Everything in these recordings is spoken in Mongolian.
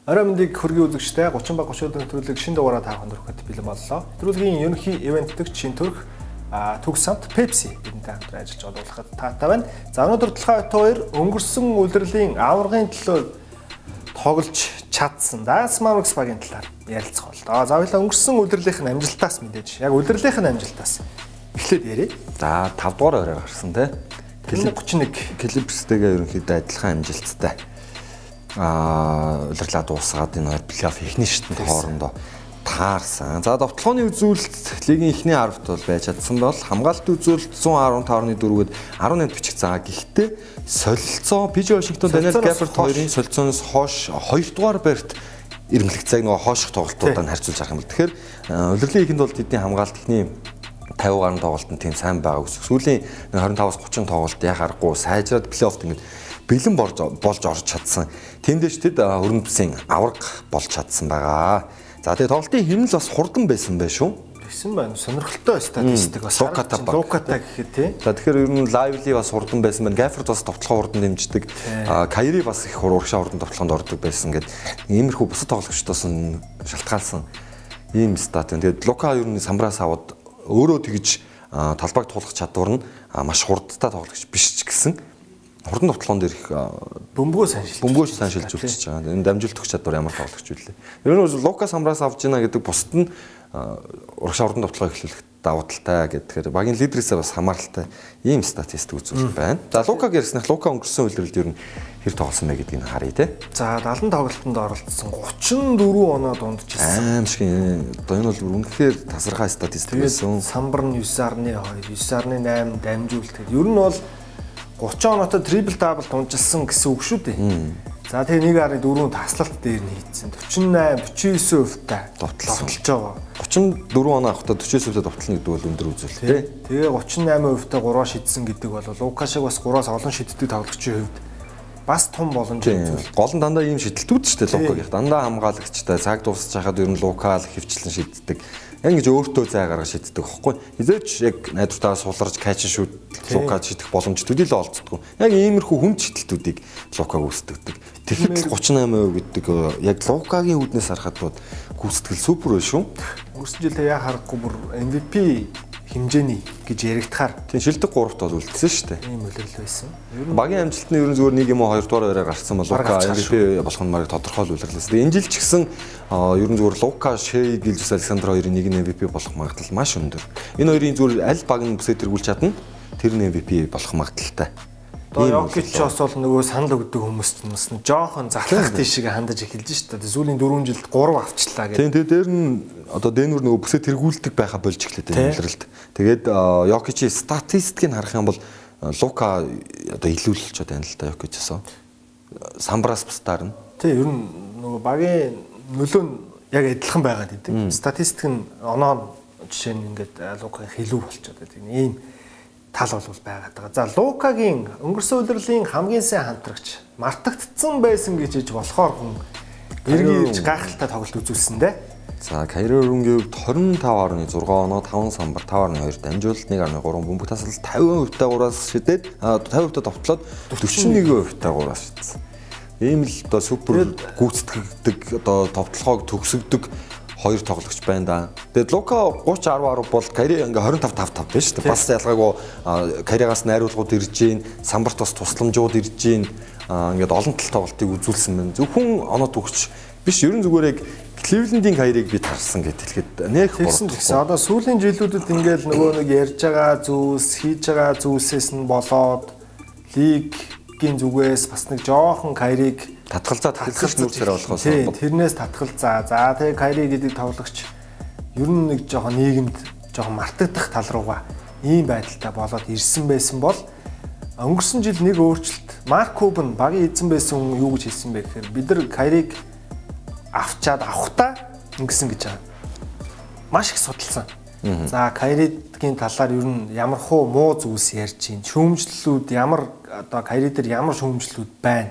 Орой мэндийг хүргэе үзэгчтэй 30 ба 30 өдрийн нэвтрүүлэг шинэ дугаараа та бүхэнд хүргэхэд бэлэн боллоо. Нэвтрүүлгийн ерөнхий ивентдэг шин төрх төгс самт Pepsi бидэнтэй хамтран ажиллаж олуулахад таатай байна. За өнөөдөр Талхай Ото 2 өнгөрсөн улирлын аваргын төлөө тоглож чадсан Даасмаркс багийн талаар ярилцах боллоо. За хоёлаа өнгөрсөн улирлынх нь амжилтаас мэдээж яг улирлынх нь амжилтаас эхлээд ярив. За 5 дугаар орой гарсан тий. 31 Клиперстэйгээ ерөнхийдөө адилхан амжилттай. Улирлаа дуусгаад энэ хоёр плей-офф ихний шатнд хоорондоо таарсан. За довтлооны үзүүлэлт лигийн эхний 10-т бол байж чадсан бол хамгаалтын үзүүлэлт 115.4-гээд 18 бичих заа. Гэхдээ солилцоо Пижи Вашингтон Даниэл Гаффорд хоёрын солилцооноос хойш 2 дугаар барьт ирмэлэх цаг нөгөө хойших тоглолтуудаар харьцуулж харах юм бол тэгэхээр улирлын ихэнд бол тэдний хамгаалт ихний 50 гаруй тоглолт нь тийм сайн байгаа үсэг. Сүүлийн 25-аас 30 тоглолт яхаарахгүй сайжраад плей-оффт ингэж бэлэн болж орж чадсан. Тэндээч тэд өрн бүсийн аварга болж чадсан байгаа. За тэгээ тоглолтын хэм л бас хурдан байсан байх шүү. Байсан байна. Сонирхолтой статистик бас Луката гэхэд тий. За тэгэхээр ер нь лайвли бас хурдан байсан байна. Гаффорд бас товтлогоо хурдан дэмждэг. Кайри бас их урагшаа хурдан товтлогоонд ордог байсан гэдэг. Иймэрхүү бусад тоглогчдоос нь шалтгаалсан ийм стат. Тэгээд Лука ер нь самбраас аваад өөрөө тэгж талбайг туулах чадвар нь маш хурдтай тоглогч биш ч гэсэн хурдан товтлогоон дээр их бөмбөгөө сайн шилжүүлчихэж байгаа. Энэ дамжуулт өгч чадвар ямар тоглогч үлээ. Ер нь Лука самбраас авж гинэ гэдэг бусд нь урагшаа хурдан товтлогоо эхлүүлэх давуу талтай гэдэг. Тэгэхээр багийн лидерээсээ бас хамааралтай ийм статистик үзүүлсэн байна. За Лукаг ярьснах Лука өнгөрсөн үйлрэлд ер нь хэр тоглосон бэ гэдгийг харъя те. За 70 тоглолтод оролцсон 34 оноо дундчилсан. Аимшиг одоо энэ бол үнэхээр тасархай статистик байсан. Самбар нь 9.2, 9.8 дамжуулт гэдэг. Ер нь бол 30 оноотой трипл дабл дунжилсан гэсэн үг шүү дээ. За тэгээ 1.4 таслалт дээр нь хийцэн 48-49% та довтлж байгаа. 34 оноо авахдаа 49% довтлно гэдэг бол өндөр үзүүлэлт тий. Тэгээ 38% та 3 шидсэн гэдэг бол Лука шиг бас 3-аас олон шиддэг тоглогчийн хувьд бас том боломж үзүүлэлт. Гол нь дандаа ийм шидэлтүүд ч тий Лукагийн. Дандаа хамгаалагчтай цаг дуусч хахад ер нь Лука л хөвчлэн шиддэг. Ингэж өөртөө зай гаргаж шийддэг байхгүй. Хизээч яг найдвартаа суларж кайчин шүүд Лукад шийдэх боломжтуудыг л олцдог. Яг иймэрхүү хүнд шийдэлтүүдийг Лукаг үүсгдэг. Тэгэхэд 38% гэдэг яг Лукагийн үүднээс харахад бол гүйцэтгэл супер байна шүү. Өнгөрсөн жил яа харахгүй бүр MVP хэмжээний гэж яригдахаар тийм шилдэг 3-т бол үлдсэн шүү дээ. Ийм үлрэл байсан. Багийн амжилт нь ер нь зөвхөн нэг юм уу 2 дугаар өрөө гарсан бол Лука MVP болох нь марыг тодорхой үлрэлээс. Энэ жил ч гэсэн ер нь зөвхөн Лука, Шей, Гэлжус Александр хоёрын нэг нь MVP болох магадлал маш өндөр. Энэ хоёрын зөвхөн аль баг нь бүсээ тэргүүлж чадна тэр нь MVP болох магадaltaй. Одоо Йокич ч бас бол нөгөө санал өгдөг хүмүүст бас жоохон затлах тийшээ хандаж эхэлж шүү дээ. Сүүлийн 4 жилд 3 авчлаа гэдэг. Тийм дээр нь одоо Дэнүр нөгөө бүсээ тэргүүлдэг байха болж эхлэв энэ үлрэлт. Тэгээд Йокичийн статистикийг харах юм бол Лука одоо илүүлж байна л да Йокичээс. Самбраас бусдаар нь. Тийм ер нь нөгөө багийн нөлөө нь яг адилхан байгаад идэв. Статистик нь оноо жишээ нь ингээд Лукагийн хэлүү болчиход байдаг. Ийм тал бол байгаад байгаа. За Лукагийн өнгөрсөн улирлын хамгийн сайн хамтрагч мартагдсан байсан гэж болохоор хүн эргэж гайхалтай тоглолт үзүүлсэн дээ. За Кайри Ирвингийн хувьд 25.6 оноо 5 самбар 5.2 дамжуулалт 1.3 бөмбөг тасалт 50% 3-аас шидэд 50% довтлоод 41% 3-аас шидсэн. Ийм л одоо супер гүйцэтгэдэг одоо товтлогоог төгсгдөг хоёр тоглогч байна да. Тэгээд Лука 30-10 бол Кайри ингээ 25-5 байна шүү дээ. Бас ялгаагүй Кайригаас найруулгууд ирж гин, самбарт бас тусламжууд ирж гин. Ингээд олон тал тоглолтыг үзүүлсэн байна. Зөвхөн оноо төгсч биш ерөн зүгээр яг Кливлендийн Кайриг бид харсан гэхэд нэх борсон гэсэн. Одоо сүүлийн жилүүдэд ингээл нөгөө нэг ярьж байгаа зүйлс, хийж байгаа зүйлсээс нь болоод лигийн зүгээс бас нэг жоохон Кайриг татгалзаад нүүрсээр болохоос тэрнээс татгалзаа. За тэгээ Кайри гэдэг тоглогч ер нь нэг жоохон нийгэмд жоохон мартагдах тал руугаа ийм байдалтай болоод ирсэн байсан бол өнгөрсөн жил нэг өөрчлөлт Марк Кубен багийн эзэн байсан хүн юу гэж хэлсэн бэ гэхээр бид нар Кайриг авахтаа ингэсэн гэж байгаа. Маш их судалсан. За Кайригийн талаар ер нь ямар хуу муу зүйлс ярьж чинь шүүмжлэлүүд ямар одоо Кайри дээр ямар шүүмжлэлүүд байна.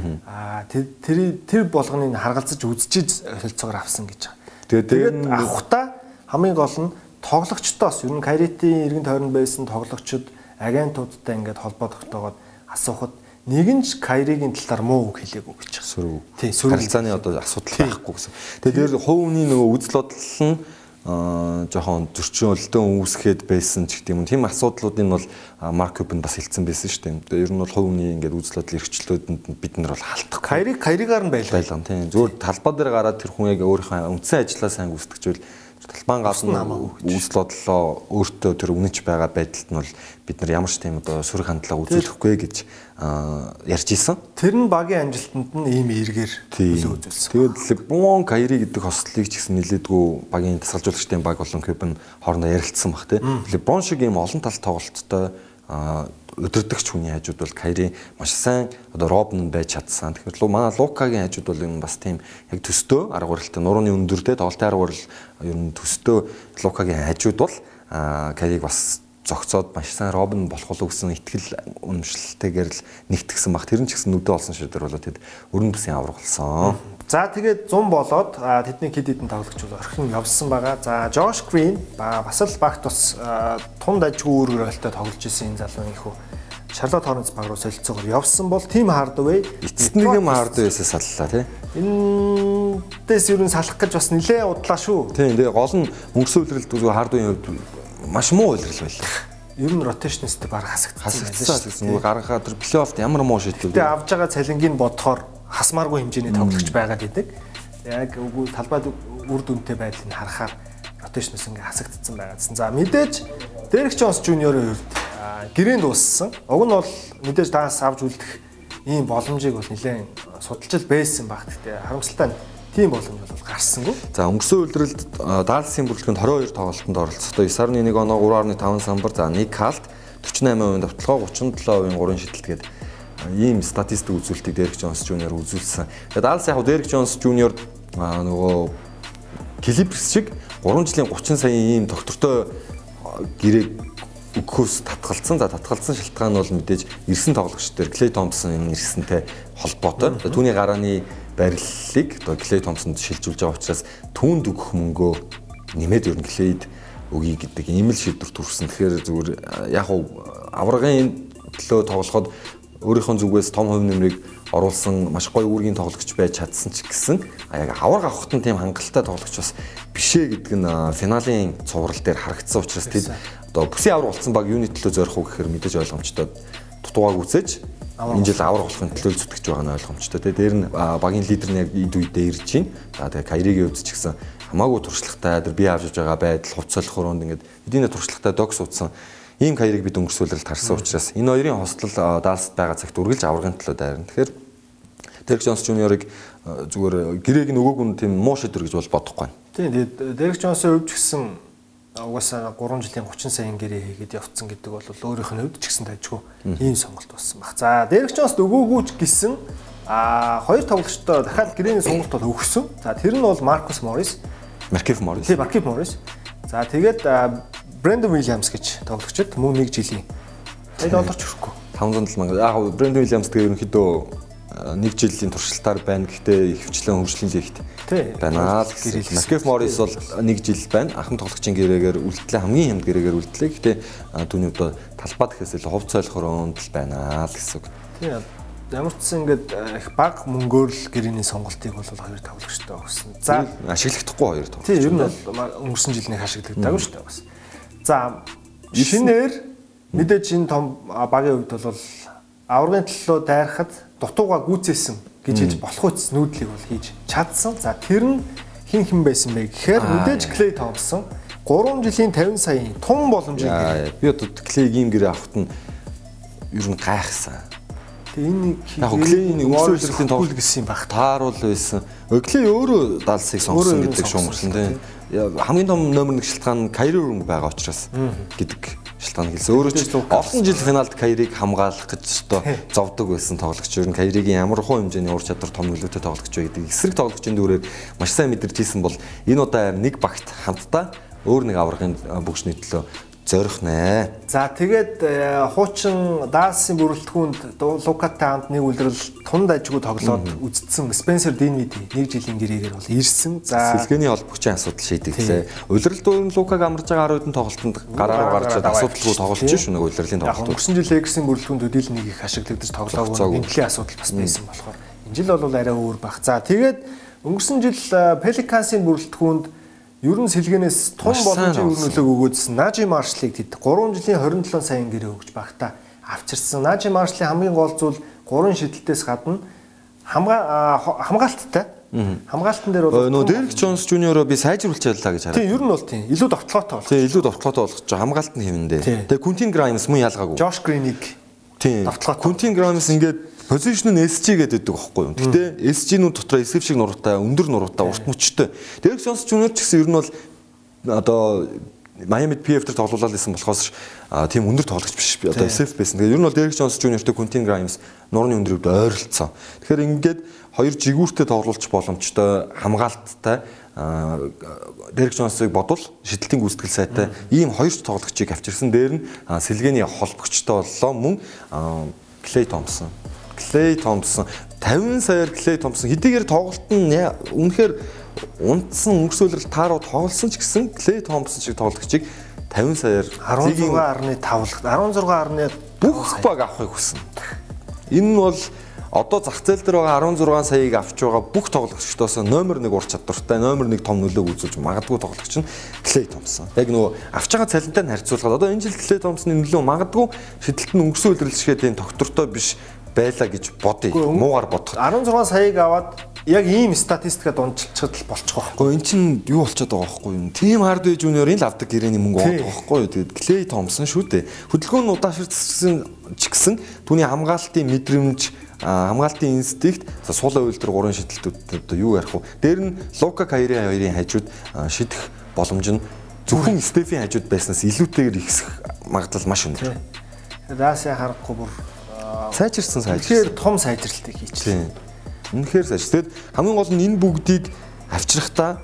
Тэр болгоныг харгалзаж үзчихэж солилцоогоор авсан гэж байгаа. Тэгээд авахтаа хамгийн гол нь тоглогчдоос ер нь Кайритийн эргэн тойронд байсан тоглогчид агентуудтай ингээд холбоо тогтоогоод асуухад нэгэнч Кайригийн талаар муу үг хэлээгүй гэж. Сөрөг. Тийм, сөрөг. Харилцааны одоо асуудал байхгүй гэсэн. Тэгээд дээр хувь хүний нөгөө үзэл бодол нь жоохон зөрчилдөн үүсгээд байсан ч гэдэм юм. Тийм асуудлуудыг нь бол Марк Кюбен бас хэлсэн байсан шүү дээ. Ер нь бол хувь хүний ингээд үзэл бодол эрхчлөөдөнд бид нар бол халтахгүй. Кайригаар нь байлаа. Тийм. Зүгээр талбай дээр гараад тэр хүн яг өөрийнхөө үндсэн ажлаа сайн гүйцэтгэжвэл талбайн гадна үзэл бодлоо өөртөө тэр үнэнч байгаа байдалд нь бол бид нар ямар ч тийм одоо сөрөг хандлага үзүүлэхгүй гэж ярьж исэн. Тэр нь багийн амжилтанд нь ийм эргээр нөлөө үзүүлсэн. Тэгээд Леброн, Кайри гэдэг хослолыг ч гэсэн нэлээдгүй багийн тасгалжуулагчдын баг болон Кюбен хоорондоо ярилцсан баг тийм. Леброн шиг ийм олон тал тоглолттой өдөрдөгч хүний хажууд бол Кайри маш сайн одоо Робн байж чадсан. Тэгэхээр манай Лукагийн хажууд бол энэ бас тийм яг төстөө арга барилтай нурууны өндөртэй тоглолтын арга барил ер нь төстөө Лукагийн хажууд бол Кайриг бас зогцоод маш сайн Робн болох болов гэсэн итгэл үнэмшилтэйгээр л нэгтгсэн баг. Тэр нь ч гэсэн нүдэ олсон шийдвэр болоод тэд өрн бүсийн авраг болсон. За тэгээд 100 болоод тэдний хэд хэдэн тоглогч бол орхин явсан байгаа. За Жош Грин бас л багт бас тунд ажгүй үр хөрөлтөд тоглож исэн энэ залуу их үү. Шарлот Хорнц баг руу солилцоогоор явсан бол Тим Хардвей эцэст нэг юм Хардвейсээ саллаа тий. Энэс ер нь салах гэж бас нэлээ удлаа шүү. Тийм тэгээ гол нь өнгөрсөн үйлрэлт зүгээр Хардвейн хувьд маш муу үйлрэл байлаа. Ер нь ротейшнстэй баг хасагдсан. Нөгөө гаргахаа тэр плей-оффт ямар муу шийдлүүд. Тэгээ авж байгаа цалингийг бодохоор хасмааргүй хэмжээний тоглогч байгаад идэг. Яг үгүй талбайд үр дүнтэй байдлыг харахаар ротейшнс ингээ хасагдсан байгаадсан. За мэдээж Дерек Джонс Жуниорын хувьд гэрээнд дууссан. Уг нь бол мэдээж даас авч үлдэх ийм боломжийг бол нэлээд судалж байсан баг. Гэхдээ харамсалтай тийм боломж бол гарсангүй. За өнгөрсөн үйлрэлд Далласын бүрэлдэхүүнд 22 тоглолтод оролцохдоо 9.1 оноо 3.5 самбар за 1 калт 48% давталгаа 37% 3 шидэлтгээд ийм статистик үзүүлэлтийг Дерек Джонс Жуниор үзүүлсэн. Тэгээд Даллас яг Дерек Джонс Жуниор нөгөө Клиперс шиг 3 жилийн 30 саяын ийм доктортой гэрээг өгөхөөс татгалцсан. За татгалцсан шалтгаан нь бол мэдээж ирсэн тоглогч дээр Клей Томпсон энэ ирсэнтэй холбоотой. Түүний гарааны бариллыг одоо Клей Томпсонд шилжүүлж байгаа учраас түүнд өгөх мөнгөө нэмээд ер нь Клейд өгье гэдэг ийм л шийдвэр төрсэн. Тэгэхээр зүгээр яг аврагын төлөө тоглоход өөрийнхөө зүгээс том хувь нэмрийг оруулсан маш гоё үүргийн тоглогч байж чадсан ч гэсэн яг авраг авахт нь тийм хангалттай тоглогч бас бишээ гэдэг нь финалийн цуврал дээр харагдсан учраас тэд одоо бүсийн авраг болсон баг юуны төлөө зорих уу гэхээр мэдээж ойлгомжтой дутуугааг үзэж энэ жил авраг болохын төлөө зүтгэж байгаа нь ойлгомжтой. Тэгээ дээр нь багийн лидер нь яг эд үедээ ирж байна. За тэгээ Кайригийн хувьд ч гэсэн хамаагүй туршлагатай тэр бие авч байгаа байдал хувц солих өрөөнд ингээд эдийн туршлагатай докс утсан ийм Кайриг бид өнгөрсөөлөлд харсан учраас энэ хоёрын хослол Далласт байгаа цагт үргэлж аврагын төлөө дайрна. Тэгэхээр Дерек Джонс Жуниорыг зүгээр гэрээг нь өгөөг нь тийм муу шийдвэр гэж бол бодохгүй. Тийм тэгээд Дерек Джонсын хувьд ч гэсэн угаасаа 3 жилийн 30 саяын гэрээ хийгээд явцсан гэдэг бол өөрийнх нь хувьд ч гэсэн тажгүй ийм сонголт болсон баг. За Дерек Джонс өгөөгүй ч гэсэн хоёр тоглогчдоо дахиад гэрээний сонголт бол өгсөн. За тэр нь бол Маркус Моррис, Маркиф Моррис. Тийм Маркиф Моррис. За тэгээд Брэндон Уильямс гэж тоглогчд мөн 1 жилийн $5 хүрэхгүй. 500 мянга. Яг Брэндон Уильямс тэгээ ерөнхийдөө 1 жилийн туршилтаар байна. Гэхдээ ихэвчлэн хөгжлийн лигт байна. Маркиф Моррис бол 1 жил байна. Анхан тоглогчийн гэрээгээр үлдлээ. Хамгийн хямд гэрээгээр үлдлээ. Гэхдээ түүний хувьд талбай гэхээс илүү хувц солих өрөөнд л байна л гэсэн үг. Тийм. Ямар ч сан ингээд их бага мөнгөөр л гэрээний сонголтыг бол хоёр тоглогчтой өгсөн. За ашиглахдаггүй хоёр тоглогч. Тийм. Ер нь бол өнгөрсөн жилийн ашигладаг шүү дээ бас. За шинээр мэдээж энэ том багийн хувьд бол аврагын төлөө дайрахад дутууга гүйцээсэн гэж хэлж болох үс нүүдлийг бол хийж чадсан. За тэр нь хэн байсан бэ гэхээр мэдээж Клей Томпсон 3 жилийн 50 саяын том боломжийг би одоо Клейг ийм гэрээ авахт нь ер нь гайхсан. Тэгээ энэ яг Клейний өнгөрсөн үйлрлийн тоглолт гэсэн юм баг. Тааруул байсан. Клей өөрөө Далласыг сонгосон гэдэг шуумарсан тийм. Хамгийн том номер 1 шалтгаан Кайри өрөнгө байгаа учраас гэдэг шалтгаан хэлсэн. Өөрөө ч олон жил финалд Кайриг хамгаалах гэж одоо зовдөг байсан тоглогч. Ер нь Кайригийн ямар хуу хэмжээний ур чадвар том нөлөөтэй тоглогч вэ гэдэг эсрэг тоглогчийн дүрээр маш сайн мэдэрч ирсэн бол энэ удаа нэг багт хамтдаа өөр нэг аврагын бүгшний төлөө зорих нэ. За тэгээд хуучин Далласын бүрэлдэхүүнд Лукатай хамт нэг үлрэл тунд ажгүй тоглоод үздсэн Спенсер Динвиди 1 жилийн гэрээгээр бол ирсэн. За сэлгээний холбогчийн асуудал шийдэглээ. Улирал дүүрэн Лукаг амарж байгаа 10 хэдэн тоглолтод гараар гарч асуудалгүй тоглож шүү нэг улирлын тоглолт. Өнгөрсөн жил Лексийн бүрэлдэхүүнд хөдөлгөөнийг их ашиглагдаж тоглоогүй нэмлийн асуудал бас байсан болохоор энэ жил бол арай өөр баг. За тэгээд өнгөрсөн жил Пеликансын бүрэлдэхүүнд ер нь сэлгээнээс том боломжийн өрнөлөг өгөөдсөн Нажи Маршлыг тэд 3 жилийн 27 сая гэрээ өгч багтаа авчирсан. Нажи Маршлийн хамгийн гол зүйл 3 шидэлтээс гадна хамгаалттай. Хамгаалтан дээр бол нөө Дерек Джонс Жуниороо би сайжруулж яллаа гэж хараад. Тийм, ер нь бол тийм. Илүү довтлоотой болох. Тийм, илүү довтлоотой болгож байгаа. Хамгаалт нь хэвэндээ. Тэгээ Кунтин Граймс мөн ялгаагүй. Жош Гриник. Тийм. Кунтин Граймс ингээд позишн нь SG гэдэг байхгүй юу. Гэтэ SG-нүүд дотор эсрэг шиг нуруутай, өндөр нуруутай, урт мөчтэй. Дерек Джонс Жуниор ч гэсэн ер нь бол одоо Miami PF дээр тоглуулаад байсан болохоос тийм өндөр тоглогч биш. Одоо SF байсан. Тэгээ ер нь бол Дерек Джонс Жуниортэй Кунтин Граймс нурууны өндрөд ойролцсон. Тэгэхээр ингээд хоёр жигүүртэй тоглуулж боломжтой, хамгаалттай Дерек Джонсыг бодвол шидэлтийн гүйцэтгэл сайтай ийм хоёр тоглогчийг авчирсан. Дээр нь сэлгээний холбогчтой боллоо мөн Клей Томпсон 50 саяар Клей Томпсон хэдийгээр тоглолт нь үнэхээр унтсан өнгөрсөөлрөл тааруу тоглосон ч гэсэн Клей Томпсон шиг тоглогчийг 50 саяар 16.5 бүх баг авахыг хүснэ. Энэ нь бол одоо зах зээл дээр байгаа 16 саяыг авч байгаа бүх тоглогчдоос номер 1 ур чадвартай, номер 1 том нөлөөг үзүүлж магадгүй тоглогч нь Клей Томпсон. Яг нөгөө авч байгаа цалинтай нь харьцуулахад одоо энэ жил Клей Томпсны нөлөө магадгүй шидэлтэн өнгөрсөөлрөл шигээ тийм тогтвортой биш байлаа гэж бодъё. Муугар бодох. 16 саяыг аваад яг ийм статистикад унчилчаад болчих واخгүй. Эн чинь юу болчиход байгаа байхгүй юу? Тим Хардвей Жуниорын л авдаг гэрээний мөнгө авдаг байхгүй юу? Тэгээд Клей Томпсон шүү дээ. Хөдөлгөөний удаашрсан ч гэсэн түүний хамгаалтын мэдрэмж, хамгаалтын инстинкт суулаа үйлдвэр 3 шидэлтүүд одоо юу ярих вэ? Дээр нь Лука Кайри хоёрын хажууд шидэх боломж нь зөвхөн Стефийн хажууд байснаас илүүтэйгээр ихсэх магадлал маш өндөр. Даасаа харахгүй бүр сайжирсан. Тэгэхээр том сайжралтыг хийчихсэн. Үнэхээр сайж. Тэгэд хамгийн гол нь энэ бүгдийг авчрахтаа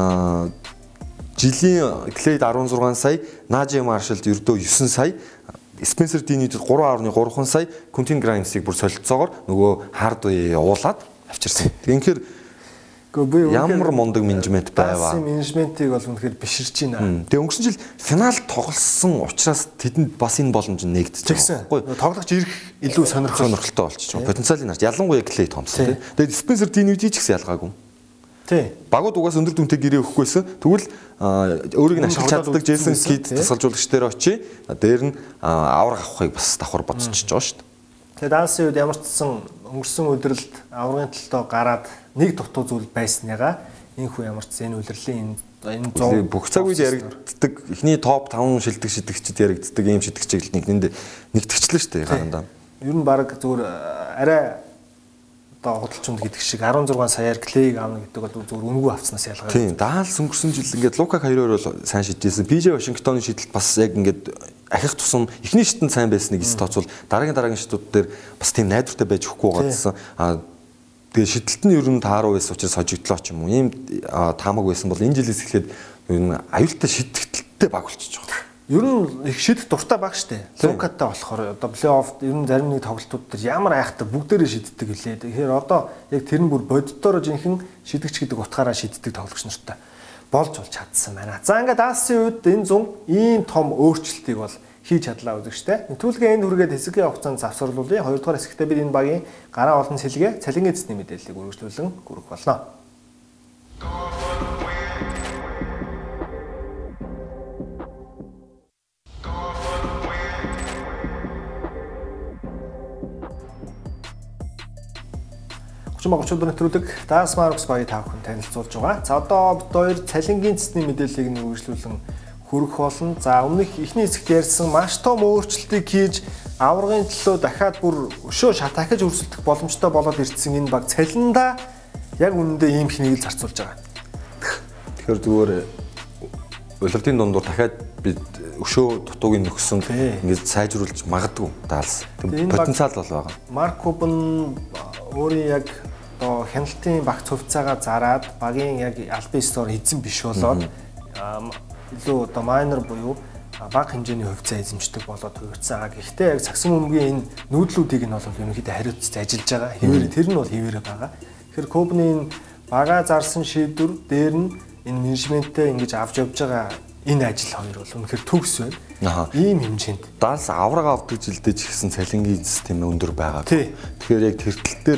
жилийн Клейд 16 сая, Нажи Маршалд ердөө 9 сая, Спенсер Динвидэд 3.3 сая, Кунтин Граймсыг бүр солилцоогоор нөгөө Хардвей явуулаад авчирсан. Тэгэхээр ямар мундаг менежмент байваа. Менежментийг бол үнэхээр биширч байна. Тэгээ өнгөрсөн жил финал тоглосон учраас тэдэнд бас энэ боломж нэгдчихсэн. Тоглогч ирэх илүү сонирхолтой болчихж байгаа. Потенциалын харж ялангуяа Клей Томпсон. Тэгээд Спенсер Динвиди ч гэсэн ялгаагүй. Тий. Багууд угаас өндөр дүнтэй гэрээ өгөхгүйсэн. Тэгвэл өөрийг нь ашиглаж чаддаг Джейсон Кид тасгалжуулагч дээр очие. Дээр нь авраг авахыг бас давхар бодсоч байгаа шүү дээ. Тэгээд Далласын үед ямар ч гэсэн өнгөрсөн өдрөлд аврагын төлтөө гараад нэг дутуу зүйл байсныгаа энэ хүү ямар ч энэ үлрэлийн энэ 100 бүх цаг үед яригддаг эхний топ 5 шидэгчд яригддаг ийм шидэгчийг нэгтгэжлээ шүү дээ гарандаа. Ер нь баг зүгээр арай одоо худалчунд гэдэг шиг 16 саяар Клейг аавна гэдэг бол зүгээр үнгүй авцснаас ялгаа. Тийм, Даллас өнгөрсөн жил ингээд Лука хоёроор бол сайн шидчихсэн. ПЖ Вашингтоны шидэлт бас яг ингээд ахих тусам эхний шидэнд сайн байсныг тооцвол дараагийн шидүүд дээр бас тийм найдвартай байж өгөхгүй байгаадсан. Тэгээ шидэлт нь ер нь тааруу байсан учраас хожигдлоо ч юм уу. Ийм таамаг байсан бол энэ жилээс эхлээд ер нь аюултай шидэлттэй баг болчихж байгаа. Ер нь их шидэх дуртай баг штэ. Лукатай болохоор одоо плей-офф ер нь зарим нэг тоглолтууд дээр ямар айхтар бүгдээрээ шиддэг гэлээ. Тэгэхээр одоо яг тэр нь бүр боддороо жинхэнэ шидэгч гэдэг утгаараа шиддэг тоглогч нартай болж чадсан байна. За ингээд Далласын үед энэ 100 ийм том өөрчлөлтийг бол хийж чадлаа үзэгчтэй. Нэтүүлгээ энд хүргээд хэсгийн хугацаанд завсарлуулъя. 2 дугаар хэсэгтээ бид энэ багийн гараа олон сэлгээ цалингийн эзний мэдээллийг үргэлжлүүлэн хүргэх болно. Монголчууд нэвтрүүлэг Dallas Mavericks багийг та бүхэн танилцуулж байгаа. За одоо бид хоёр цалингийн цэсний мэдээллийг нь үргэлжлүүлэн хүргэх болно. За өмнөх эхний хэсэгт ярьсан маш том өөрчлөлтийг хийж аврагын төлөө дахиад бүр өшөө шатахиж өрсөлдөх боломжтой болоод ирсэн энэ баг цалиндаа яг үнэндээ ийм их нэг л зарцуулж байгаа. Тэгэхээр зүгээр улирдын дундуур дахиад бид өшөө дутуугийн нөхсөн ингэж сайжруулж магадгүй Даллас. Потенциал бол байгаа. Марк Кубан өөрийн яг одоо хяналтын багц хувьцаагаа зараад багийн яг албан ёсоор эзэн биш болоод илүү одоо майнер буюу бага хэмжээний хувьцаа эзэмшдэг болоод хувирсан. Гэхдээ яг цагсан бөмбөгийн энэ нүүдлүүдийг нь бол ерөнхийдөө хариуцж ажиллаж байгаа. Хэвээр тэр нь бол хэвээрээ байгаа. Тэгэхээр Кобны энэ бага зарсан шийдвэр дээр нь энэ менежменттэй ингэж авч явж байгаа энэ ажил хоёр бол үнэхээр төгс байна. Ийм хэмжээнд Далс авраг авдаг жилдээ ч гэсэн цалингийн систем өндөр байгаа. Тэгэхээр яг тэр тал дээр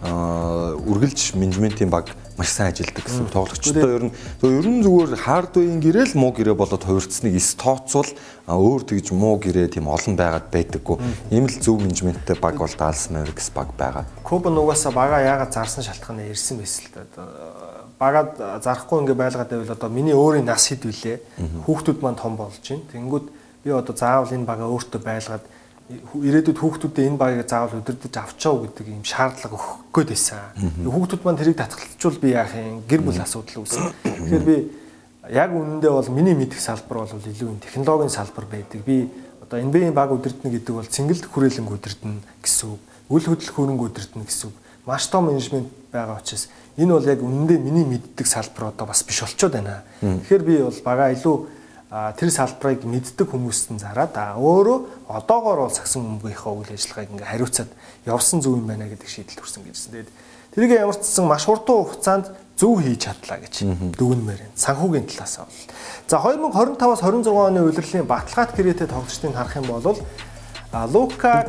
үргэлж менежментийн баг маш сайн ажилладаг гэсэн. Тоглогчдоо ер нь зүгээр хардвейн гэрэл муу гэрээ болоод хувирцсныг эс тооцвол өөр тэгж муу гэрээ тийм олон байгаад байдаггүй. Ийм л зөв менежменттэй баг бол Далс Mavericks баг байгаа. Кобн угаасаа бага яагаад зарсан шалтгаанаа ярьсан байсан л да. Багаад зарахгүй ингээ байлгаад байвал одоо миний өөрийн нас хэд вүлээ. Хүүхдүүд маань том болж байна. Тэнгүүд би одоо заавал энэ бага өөртөө байлгаад ирээдүйд хүүхдүүдэд энэ багийг заавал удирдах авчаа гэдэг ийм шаардлага өгөх гээд байсан. Хүүхдүүд маань тэрийг татгалзчвал би яах юм? Гэр бүл асуудал үүснэ. Тэгэхээр би яг үнэндээ бол миний мэдих салбар бол илүү технологийн салбар байдаг. Би одоо NBA баг удирдна гэдэг бол цэнгэлд хүрээлэнг удирдна гэсэн үг. Үл хөдлөх хөрөнгө удирдна гэсэн үг. Маш том менежмент байгаа учраас энэ бол яг үнэндээ миний мэддэг салбар одоо бас биш болчиход байна. Тэгэхээр би бол бага илүү тэр салбарыг мэддэг хүмүүст нь зараад өөрөө одоогоор бол цагсан бөмбөгийнхөө үйл ажиллагааг ингээ хариуцаад явсан зөв юм байна гэдэг шийдэлд хүрсэн гэжсэн. Тэгээд тэрийг ямар ч гэсэн маш хурдан хугацаанд зөв хийж чадлаа гэж дүгнэмээр байна. Санхүүгийн талаас бол. За 2025-аас 26 оны улирлын баталгаат гэрээтэй тоглогчдыг харах юм бол Лука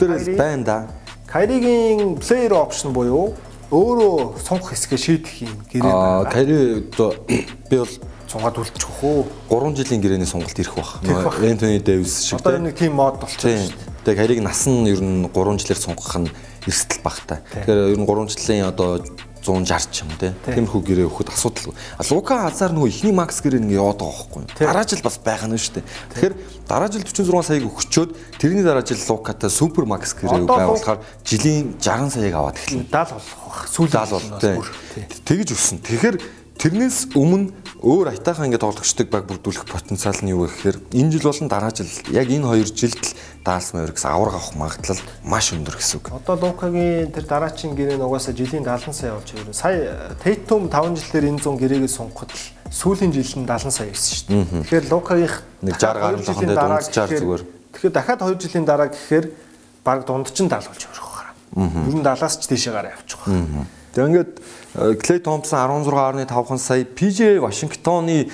Кайригийн player option буюу өөрөө сонгох хэсгээ шийдэх юм гэрээ байна. Кайри одоо би бол цугаад үлдчихэх үү? 3 жилийн гэрээний сонголт ирэх бах. Энтони Дэвис шиг одоо нэг тийм мод болчихсон шүү дээ. Тэгээ Кайриг нас нь ер нь 3 жилээр сонгох нь эрсдэл багтай. Тэгэхээр ер нь 3 жилийн одоо 160 ч юм тиймэрхүү гэрээ өгөхөд асуудал. Лука Азар нөгөө ихний макс гэрээ ингэ яваад байгаа байхгүй юу? Дараа жил бас байх нь шүү дээ. Тэгэхээр дараа жил 46 саяг өгчөөд тэрний дараа жил Лукатай супер макс гэрээ байгуулахаар жилийн 60 саяг аваад эхэлнэ. 70 болох бах. Сүүлийн 70 бол тэгж өссөн. Тэгэхээр тэрнээс өмнө өөр айтайхан ингэ тоглогчдыг баг бүрдүүлэх потенциал нь юу вэ гэхээр энэ жил болон дараа жил яг энэ 2 жилд л Далс Mavericks авраг авах магадлал маш өндөр гэсэн үг. Одоо Лукагийн тэр дараачийн гэрээ нь угаасаа жилийн 70 сая болж ирээ. Сая Tatum 5 жилээр энэ 100 гэрээгээ сунгахад л сүүлийн жил нь 70 сая байсан шүү дээ. Тэгэхээр Лукагийнх нэг 60 гаруй жоохон дээр дундчаар зүгээр. Тэгэхээр дахиад 2 жилийн дараа гэхээр баг дунд чинь 70 болж өрөх байгаа. Ер нь 70-аас ч дээшээ гараа явчих واخа. Тэгээ ингээд Клей Томпсон 16.5 сая, PJ Вашингтоны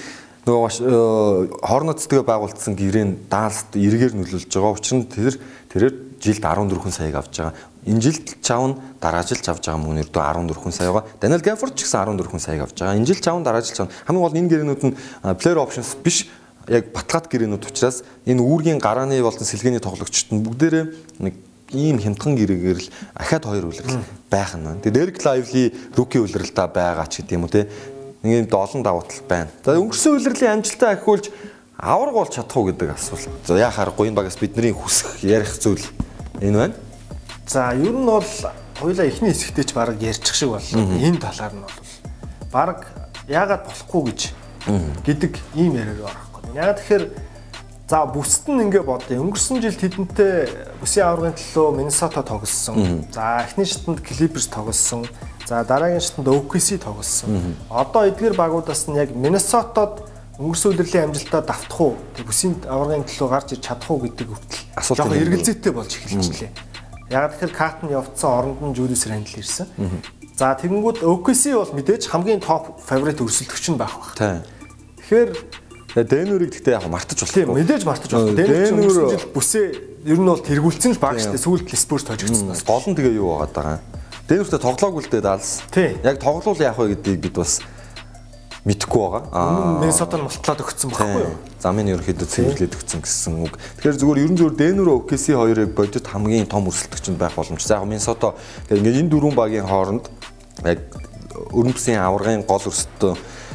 нөгөө Хорнетстэйгээ байгуулсан гэрээнд Далст эргээр нөлөөлж байгаа. Учир нь тэрээр жилд 14 саяг авч байгаа. Энэ жилд чавн дараа жил авч байгаа мөн ердөө 14 сая байгаа. Даниэл Гафорд ч гэсэн 14 саяг авч байгаа. Энэ жил чавн дараа жил чавн. Хамгийн гол энэ гэрээнүүд нь player options биш, яг баталгаат гэрээнүүд учраас энэ үүргийн гарааны болон сэлгээний тоглогчид нь бүгдээрээ нэг ийм хямдхан гэрээгээр л ахаад 2 үлрэл байх нь. Тэгээ Дерек Лайвли руки үлрэлдэ байгаа ч гэдэм үү те. Нэг олон давуу тал байна. За өнгөрсөн үлрэлийн амжилтаа ахиулж авраг болж чадах уу гэдэг асуулт. За яа харахгүй энэ багаас бидний хүсэх ярих зүйл энэ байна. За ер нь бол хоёулаа эхний хэсэгтээ ч баг ярьчих шиг боллоо. Энэ талаар нь бол баг яагаад болохгүй гэж гэдэг ийм яриаг орохгүй. Яагаад тэгэхээр за бүсэд нь ингээ бодъё. Өнгөрсөн жил тэдэнтэй бүсийн аваргын төлөө Миннесота тоглосон. За эхний шатанд Clippers тоглосон. За дараагийн шатанд OKC тоглосон. Одоо эдгээр багуудаас нь яг Миннесотад өнгөрсөн үлрэлийн амжилтаа давтах уу? Тэг бүсийн аваргын төлөө гарч ирж чадах уу гэдэг хүртэл жоохон эргэлзээтэй болж эхэлчихлээ. Яг тэгэхээр Кат нь явцсан оронд нь Julius Randle ирсэн. За тэгэнгүүт OKC бол мэдээж хамгийн топ фаворит өрсөлдөгч нь байх баг. Тэгэхээр Дэнүрийг гэхдээ яг мартаж болохгүй. Мэдээж мартаж болохгүй. Дэнүр жил бүсээ ер нь бол тэргүүлсэн л баг штэ. Сүүлд Спurs тожигдсон бас. Гол нь тэгээ юу байгаад байгаа юм. Дэнүртэй тоглоагүй л дээ Далс. Яг тоглоул яах вэ гэдгийг бид бас мэдэхгүй байгаа. Миннесотад мултлаад өгсөн байхгүй юу? Замын ерөнхийдөө цэвэрлээд өгсөн гэсэн үг. Тэгэхээр зүгээр Дэнүр OKC хоёрыг бодит хамгийн том өрсөлдөгч нь байх боломжтой. Яг Миннесота ингээд энэ дөрвөн багийн хооронд яг өрнөмсийн аваргын гол өрсөлдөө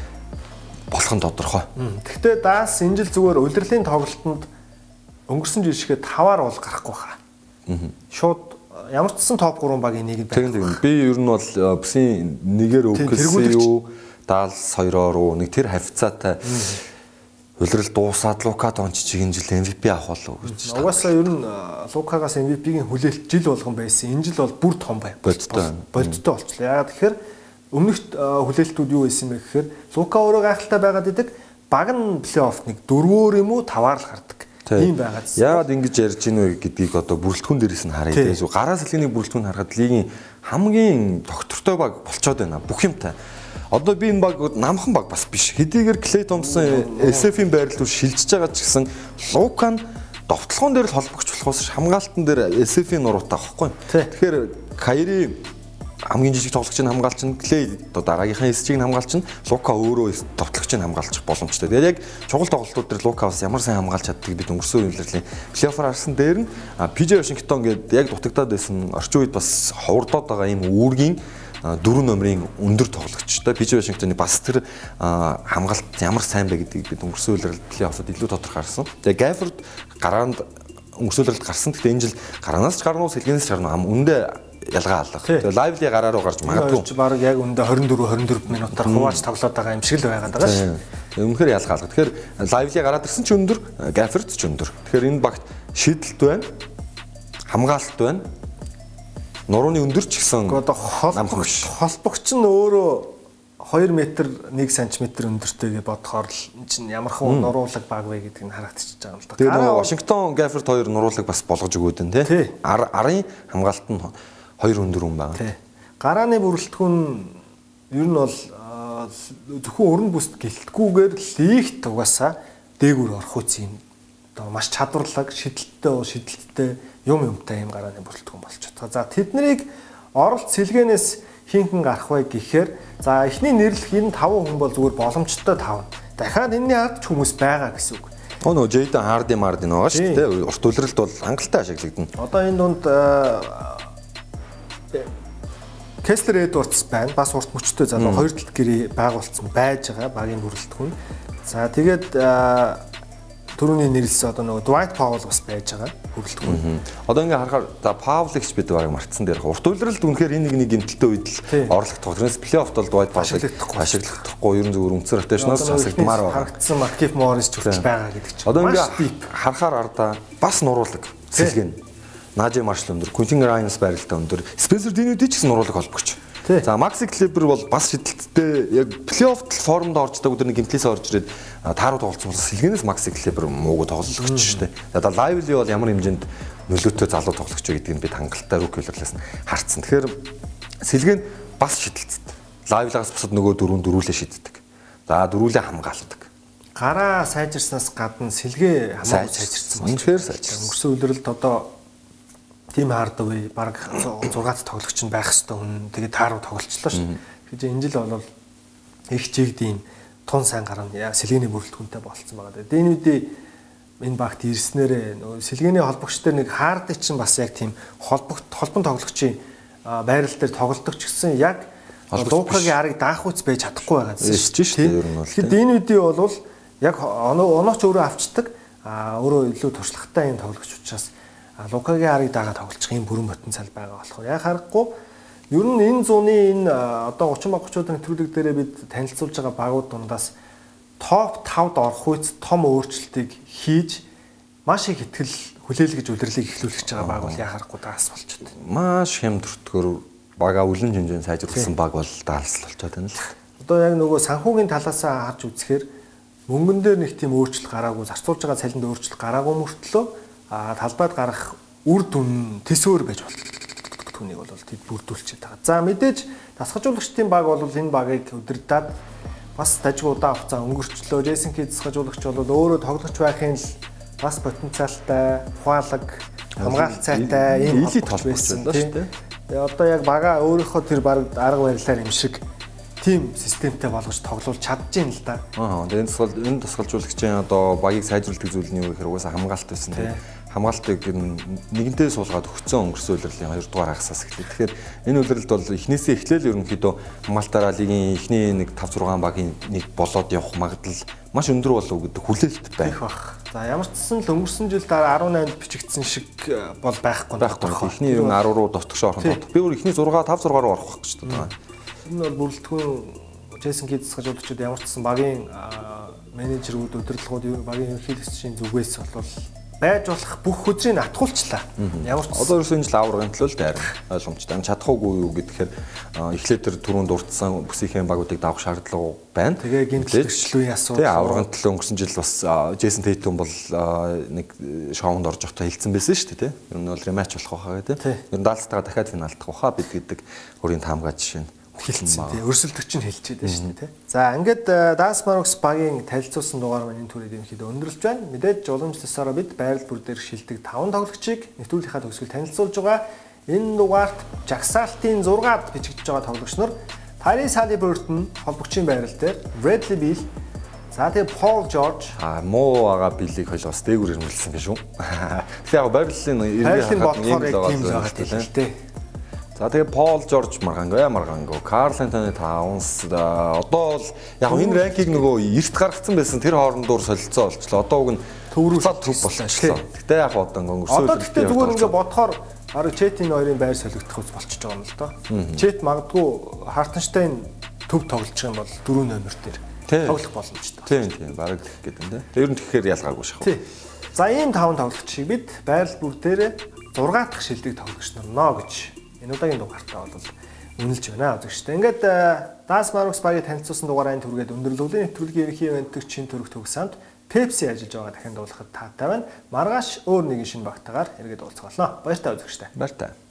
болох нь тодорхой. Гэхдээ Далс энэ жил зүгээр улирлын тоглолтод өнгөрсөн жил шигээ 5-аар бол гарахгүй хаа. Шууд ямар ч гэсэн топ 3 багийн нэг байх. Тийм. Би ер нь бол бүсийн нэгээр OKC юу Далс 2-оор нэг тэр хавцаатай улирал дуусаад Лука Дончич энэ жил MVP авах болов гэж. Угаасаа ер нь Лукагаас MVP-ийн хүлээлт жил болгон байсан. Энэ жил бол бүр том бай. Болттой болчихлоо. Яагаад тэгэхээр өмнөхд хүлээлтүүд юу байсан бэ гэхээр Лука өөрөө гайхалтай байгаад идэг. Баг нь плей-офф нэг 4-оор юм уу 5-аар л гардаг. ийм байгаа. Яагаад ингэж ярьж гинэ гэдгийг одоо бүрэлдэхүүн дээрээс нь харъя. Тэгээд гараа сэлгээний бүрэлдэхүүн харахад лигийн хамгийн доктортой баг болцоод байна. Бүх юмтай. Одоо би энэ баг намхан баг бас биш. Хэдийгээр Клей Томпсон SF-ийн байрлал руу шилжиж байгаа ч гэсэн Лукан довтлогоон дээр л холбогч болохоос хамгаалтан дээр SF-ийн нуруутай байхгүй. Тэгэхээр Кайри хамгийн жижиг тоглогчийг хамгаалч нь, Клей одоо дараагийнхаа эсжийг хамгаалч нь, Лука өөрөө довтлогчийг хамгаалчих боломжтой. Тэгээд яг чухал тоглолтууд дээр Лука бас ямар сайн хамгаалж чаддгийг бид өнгөрсөн үеэрлийн плей-оффоор харсан. Дээр нь ПЖ Вашингтон гээд яг дутагдаад байсан орчин үед бас ховордоод байгаа ийм үүргийн 4 номерын өндөр тоглогчтой ПЖ Вашингтоны бас тэр хамгаалт ямар сайн бэ гэдгийг бид өнгөрсөн үеэрл плей-оффод илүү тодорхой харсан. Тэгээд Гайфорд гараанд өнгөрсөн үеэрл гарсан. Гэхдээ энэ жил гараанаас ч гарнуу, сэлгэнээс ч гарнуу үндэ ялгаа алга. Тэгээд лайвли гараа руу гарч магадгүй. Бараг яг өндөө 24 минутаар хувааж тоглоод байгаа юм шиг л байгаад байгаа шүү. Үнэхээр ялгаа алга. Тэгэхээр лайвли гараад ирсэн ч өндөр, Гайфорд ч өндөр. Тэгэхээр энэ багт шийдэлт байна. Хамгаалалт байна. Нурууны өндөр ч гэсэн одоо холбогч нь өөрөө 2 метр 1 см өндөртэй гэж бодохоор л энэ чинь ямархан нуруулаг баг вэ гэдгийг харагдчихж байгаа юм л да. Тэгээд Вашингтон Гайфорд 2 нуруулаг бас болгож өгөөд энэ тий. Арын хамгаалалт нь 2 өндөр хүн байгаа. Тий. Гарааны бүрэлдэхүүн ер нь бол зөвхөн өрн бүст гэлтгүүгээр лигт угаасаа дээгүүр орох үс юм. Одоо маш чадварлаг, шидэлттэй юмтай юм гарааны бүрэлдэхүүн болчиход. За тэднийг оролт сэлгэнээс хинхэн гарах вэ гэхээр за эхний нэрлэх энэ 5 хүн бол зүгээр боломжтой 5. Дахиад энэний ард ч хүмүүс байгаа гэсэн үг. Нөө Джейден Хардин байгаа шүү дээ. Урт үлрэлт бол хангалттай ашиглагдана. Одоо энэ дунд Кеслер Эдвардс байна. Бас урт мөчтэй залуу 2 талд гэрээ байгуулсан байж байгаа багийн бүрэлдэхүүн. За тэгээд түрүүний нэрлсэн одоо нөгөө Dwight Powell бас байж байгаа бүрэлдэхүүн. Одоо ингээ харахаар за Powell-ийг ч бид барыг мартсан дээр урт үлрэлт үнэхээр энэ нэг гэмтэлтэй үед л орлогдох. Тэрнээс плей-оффт бол Dwight Powell-ийг ашиглахгүй ерөн зөвөр үнцэр ротейшноос хасагдмаар байгаа. Харагдсан Маркиф Моррис ч хүртэл байгаа гэдэг чинь. Одоо ингээ харахаар ардаа бас нуруулаг сэлгэн. Нажи Маршал өндөр, Квинтин Райнс байралтай өндөр, Спенсер Динвиди ч гэсэн нуруулаг холбогч. За Макси Клебер бол бас шидэлттэй яг плей-оффт формд орчдаг өдөр нэг гэмтлээс орж ирээд тааруу тоглолцсон бас сэлгэнээс Макси Клебер муугүй тоглогч шүү дээ. За лайвли бол ямар хэмжээнд нөлөөтэй залуу тоглогч вэ гэдгийг бид хангалттай рүү хэлрлээс нь харцсан. Тэгэхээр сэлгэн бас шидэлттэй. Лайвлагаас бусад нөгөө дөрүүлээ шиддэг. За дөрүүлээ хамгаалдаг. Гараа сайжирснаас гадна сэлгээ хамаагүй сайжирсан байна. Үнэхээр сайжирсан. Өнгөрсөн үеэрэлд одоо Тим Хардавей баг 6-аад тоглогч нь байх хэвээр хүн тэгээд тааруу тоглолцлоо шүү. Тэгэхээр энэ жил бол их чигдийн тун сайн гарна сэлгээний бүрэлдэхүүнтэй болцсон байгаа. Дэнвиди энэ багт ирснээрээ сэлгээний холбогчтой нэг Хардыг чинь бас яг тийм холбон тоглогчийн байрал дээр тоглолдог ч гэсэн яг Лукагийн арыг даах үс байж чадахгүй байгаа гэсэн шүү дээ. Тэгэхээр Дэнвиди бол яг онооч өөрөө авчдаг өөрөө илүү туршлагатай юм тоглогч учраас Лукагийн арыг дагаа тоглох юм бүрэн потенциал байгаа болохоор яг харахгүй ер нь энэ зууны энэ одоо 30-30-уудын нэвтрүүлэг дээрээ бид танилцуулж байгаа багууд дундаас топ 5-д орох үец том өөрчлөлтийг хийж маш их ихтгэл хүлээлгэж улирлыг эхлүүлж байгаа баг бол яг харахгүй даас болчиход байна. Маш хямдвэртгөр бага үлэн хэмжээнд сайжруулсан баг бол даалс болчиход байна л. Одоо яг нөгөө санхүүгийн талаасаа харж үзэхээр мөнгөн дээр нэг тийм өөрчлөлт гараагүй, зарцуулж байгаа цалинд өөрчлөлт гараагүй мөртлөө талбайд гарах үр дүн төсөөр байж болдог. Түүнийг бол тэд бүрдүүлчихэд байгаа. За мэдээж дасгажуулагчдын баг бол энэ багыг удирдаад бас дажгүй удаан хугацаа өнгөрчлөө. Джейсон Кид дасгажуулагч бол өөрөө тоглогч байхын л бас потенциалтай, ухаалаг, хамгаалалт сайтай ийм элит толбогч байна шүү дээ. Тэгээ одоо яг бага өөрийнхөө тэр баг арга барилаар юм шиг тим системтэй болгож тоглуулж чадчихээн л да. Тэгээ энэ тусгалжуулагчийн одоо багийг сайжруулдаг зүйл нь юу гэхээр угаасаа хамгаалалт байсан тийм. Хамгаалтыг нэгэнтээ суулгаад өгцөн өнгөрсөн улирлын 2 дугаар хагасаас эхлэв. Тэгэхээр энэ улирлд бол эхнээсээ эхлээл ерөнхийдөө хамгаалтаараа лигийн эхний нэг 5-6 багийн нэг болоод явах магадлал маш өндөр болов гэдэг хүлээлт байна. За ямар ч гэсэн л өнгөрсөн жил дараа 18-нд бичигдсэн шиг бол байхгүй. Эхний 10 руу дотгошоо орох нь. Би өөр эхний 5-6 руу орох гэж байна. Энэ бол бүрэлдэхүүн Джейсон Кид дасгажуулагчид ямар ч гэсэн багийн менежерүүд, удирдлагууд, багийн ерөнхийлөгчийн зүгээс бол байж болох бүх хөдрийг натгуулчлаа. Ямар ч одоо ерөөсөө энэ жил аврагын төлөө л дайрна. Ойлгомжтой. Чадахгүй юу гэхээр эхлээд тэр түрүүнд урдсан бүсийн багуудыг давах шаардлага байна. Тэгээ гинтэлцлүүийн асуудал. Тэгээ аврагын төлөө өнгөрсөн жил бас Джейсон Тейтум бол нэг шоунд орж явахдаа хэлсэн байсан шүү дээ. Ер нь бол рематч болох байхаа гэдэг. Ер нь Далластайгаа дахиад финалдах байхаа бид гэдэг өөрийн таамагаа жишээ нь хэлсэн тийм өрсөлдөгч нь хэлчихэд байна шүү дээ. За ингээд Dance Marox багийн танилцуулсан дугаар маань энэ түрээд ерөнхийдөө өндөрлөж байна. Мэдээж уламжлалсаараа бид байрал бүр дээр шилдэг 5 тоглогчийг нэвтрүүлгийнхаа төгсгөл танилцуулж байгаа. Энэ дугаарт жагсаалтын 6-ад бичигдэж байгаа тоглогч нар Tyrese Haliburton холбогчийн байрал дээр, Bradley Beal, за тэгээ Paul George муу байгаа Билийг хоёул бас дээгүүр ирмэлсэн биш үү? Тэгэхээр яг байрлалын иргэн бодохоор яг тийм л байгаа тийм. За тэгээ Paul George Margango, Karl Anthony Towns одоо бол яг энэ ранкийг нөгөө эрт гаргацсан байсан тэр хоорондоор солилцоо олчлоо. Одоо уг нь төврүүлээд төв болчихлоо. Гэтэ яг одоо өнгөрсөн. Одоо гэтэ зүгээр ингээ бодохоор арга Chet-ийн хоёрын байр солигдох үс болчихж байгаа юм л доо. Chet магадгүй Hartenstein төв тоглож байгаа юм бол 4 номер дээр тоглох боломжтой. Тийм бараг тэгэх гээд байна те. Ер нь тэгэхээр ялгаагүй шахав. За ийм 5 тоглогчийг бид байрал бүр дээр 6 дахь шилдэг тоглогч нарнаа гэж энэ удаагийн дугаартаа бол үнэлж байна үзэгчтэй. Ингээд Dance Marox багийн танилцуулсан дугаараа энэ түргээд өндөрлөлийн нэвтрүүлгийн ерөнхий ивэнтгч чин төрөх төгсөнд Pepsi ажиллаж байгаа дахин дуулахад таатай байна. Маргааш өөр нэгэн шинэ багтаагаар эргээд уулзах болно. Баяр та үзэгчтэй. Баяр та.